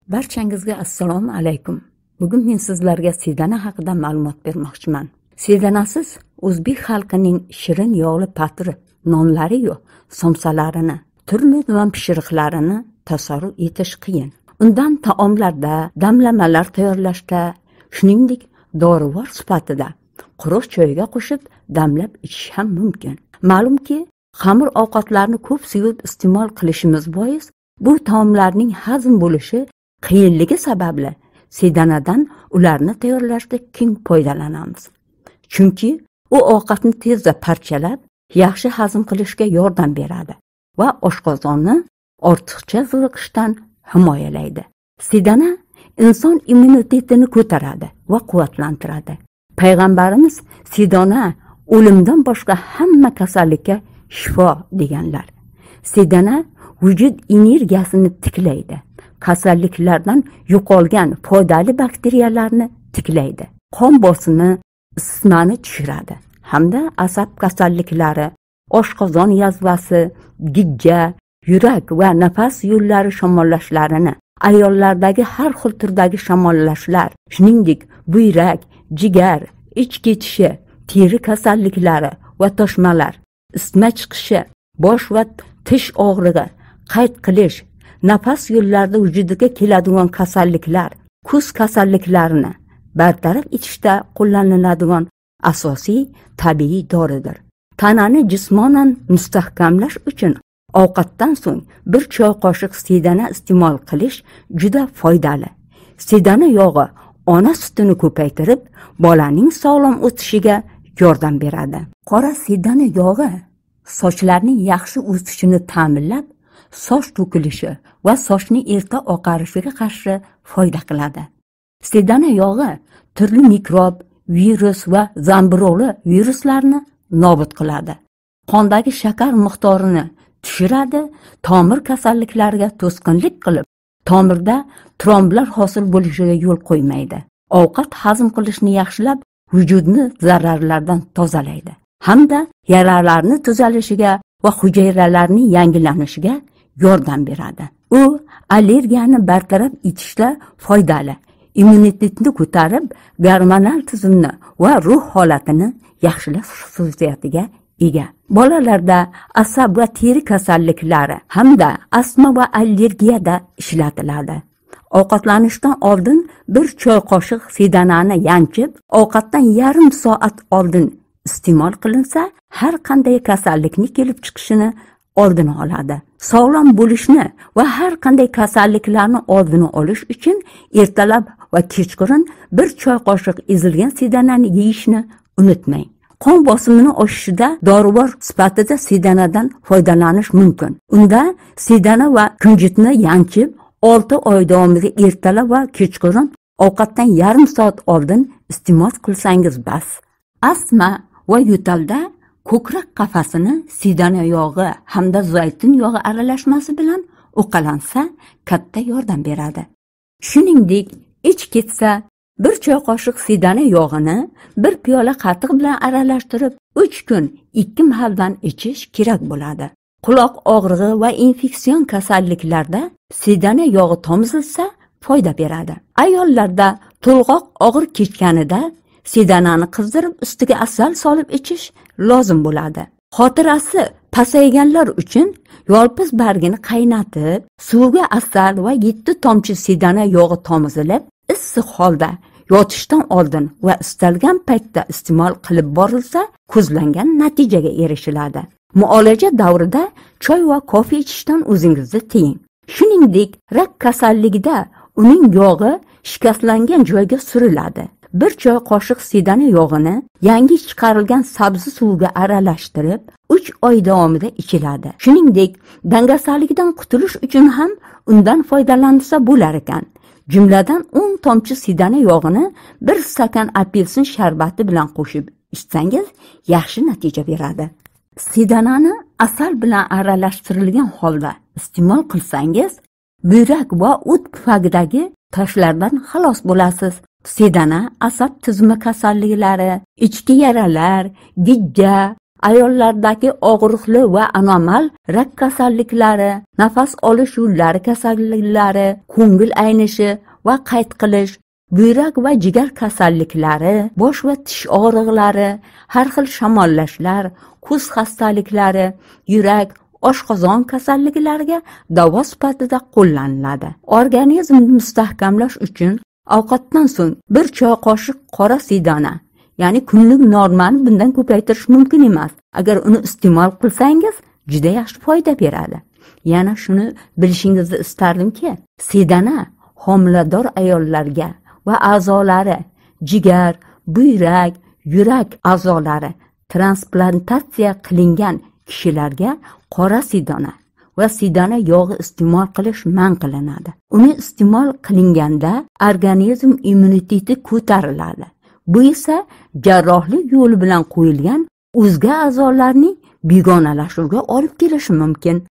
Barchangizga assalomu alaykum. Bugun men sizlarga sedana haqida ma'lumot bermoqchiman. Sedanasiz o'zbek xalqining shirin yog'li patri, nonlari-yu somsalarini, turli non pishiriqlarini tasavvur etish qiyin. Undan taomlarda, damlamalar tayyorlashda, shuningdek dorivor sifatida quruq choyga qo'shib damlab ichish ham mumkin. Ma'lumki, xamir ovqatlarni ko'p sevib iste'mol qilishimiz bois bu taomlarning hazm bo'lishi qiyinligi sababli sedanadan ularni tayyorlashda keng foydalanamiz. Chunki u ovqatni tezda parchalab, yaxshi hazm qilishga yordam beradi va oshqozonni ortiqcha ziqishdan himoyalaydi. Sedana inson immunitetini ko'taradi va quvvatlantiradi. Payg'ambarimiz sedana o'limdan boshqa hamma kasallikka shifo deganlar. Sedana vujud energiyasini tiklaydi. Kasalliklardan yo'qolgan foydali bakteriyalarni tiklaydi. Qon bosimi, isitmani tushiradi hamda asab kasalliklari, oshqozon yazvasi, gijja, yurak va nafas yo'llari shamollashlarini, ayollardagi har xil turdagi shamollashlar, shuningdek buyrak, jigar, ich ketishi, teri kasalliklari va toshmalar, isitma chiqishi, bosh va tish og'rig'i, qayt qilish, nafas yo'llarida vujudiga keladigan kasalliklar, ko'z kasalliklarini bartaraf etishda qo'llaniladigan asosiy tabiiy doridir. Tanani jismonan mustahkamlash uchun ovqatdan so'ng bir choy qoshiq sedana iste'mol qilish juda foydali. Sedana yog'i ona sutini ko'paytirib, bolaning sog'lom o'sishiga yordam beradi. Qora sedana yog'i sochlarning yaxshi o'sishini ta'minlab, soch to'kilishi va sochning erta oqarishiga qarshi foyda qiladi. Sedana yog'i turli mikrob, virus va zamburug'li viruslarni nobud qiladi. Qondagi shakar miqdorini tushiradi, tomir kasalliklariga to'sqinlik qilib, tomirda tromblar hosil bo'lishiga yo'l qo'ymaydi. Ovqat hazm qilishni yaxshilab, vujudni zararlardan tozalaydi hamda yaralarning tuzalishiga va hujayralarning yangilanishiga yordam beradi. U allergiyani bartaraf etishda foydali, immunitetni ko'tarib, gormonal tizimni va ruh holatini yaxshilash xususiyatiga ega. Bolalarda asab va teri kasalliklari hamda astma va allergiyada ishlatiladi. Ovqatlanishdan oldin bir choy qoshiq sedanani yanchib, ovqatdan yarim soat oldin iste'mol qilinsa, har qanday kasallikni kelib chiqishini oldini oladi. Sog'lom bo'lishni va har qanday kasalliklarni oldini olish uchun ertalab va kechqurun bir choy qoshiq ezilgan sedanani yeyishni unutmang. Qon bosimini oshishida dorivor sifatida sedanadan foydalanish mumkin. Unda sedana va kunjutni yanchib, 6 oy davomida ertalab va kechqurun ovqatdan yarim soat oldin iste'mol qilsangiz bas. Astma va yo'talda ko'krak qafasini sedana yog'i hamda zaytun yog'i aralashmasi bilan uqalansa katta yordam beradi. Shuningdek, ich ketsa, bir choy qoshiq sedana yog'ini bir piyola qatiq bilan aralashtirib 3 kun 2 mahaldan ichish kerak bo'ladi. Quloq og'rig'i va infeksion kasalliklarda sedana yog'i tomizilsa foyda beradi. Ayollarda to'lg'oq og'ir kechganida sedanani qizdirib ustiga asal solib ichish lozim bo'ladi. Xotirasi pasayganlar uchun yolpiz bargini qaynatib, suvga asal va 7 tomchi sedana yog'i tomizilib, issiq holda yotishdan oldin va istalgan paytda iste'mol qilib borilsa, ko'zlangan natijaga erishiladi. Muolaja davrida choy va kofe ichishdan o'zingizni tiying. Shuningdek, rak kasalligida uning yog'i shikastlangan joyga suriladi. Bir choy qoshiq sedana yog'ini yangi chiqarilgan sabzi suviga aralashtirib 3 oy davomida ichiladi. Shuningdek, dangasalikdan qutulish uchun ham undan foydalansa bo'lar ekan. Jumladan 10 tomchi sedana yog'ini 1 stakan apelsin sharbati bilan qo'shib ichsangiz yaxshi natija beradi. Sedanani asal bilan aralashtirilgan holda iste'mol qilsangiz, buyrak va o't pufagidagi toshlardan xalos bo'lasiz. Sedana asab tizimi kasalliklari, ichki yaralar, gijja ayollardagi og'riqli va anomal rak kasalliklari, nafas olish yo'llari kasalliklari, ko'ngil aynishi va qayt qilish, buyrak va jigar kasalliklari, bosh va tish og'riqlari, har xil shamollashlar, ko'z xastaliklari, yurak, oshqozon kasalliklariga davo sifatida qo'llaniladi. Organizmni mustahkamlash uchun ovqatdan so'ng bir choy qoshiq qora sidana, ya'ni kunlik normani bundan ko'paytirish mumkin emas. Agar uni iste'mol qilsangiz, juda yaxshi foyda beradi. Yana shuni bilishingizni istardimki, sidana homilador ayollarga va a'zolari, jigar, buyrak, yurak a'zolari transplantatsiya qilingan kishilarga qora sidana va sidana yog'i iste'mol qilish man qilinadi. Uni iste'mol qilinganda organizm immuniteti ko'tariladi. Bu esa jarrohlik yo'li bilan qo'yilgan o'zga a'zolarning begonalashuviga olib kelishi mumkin.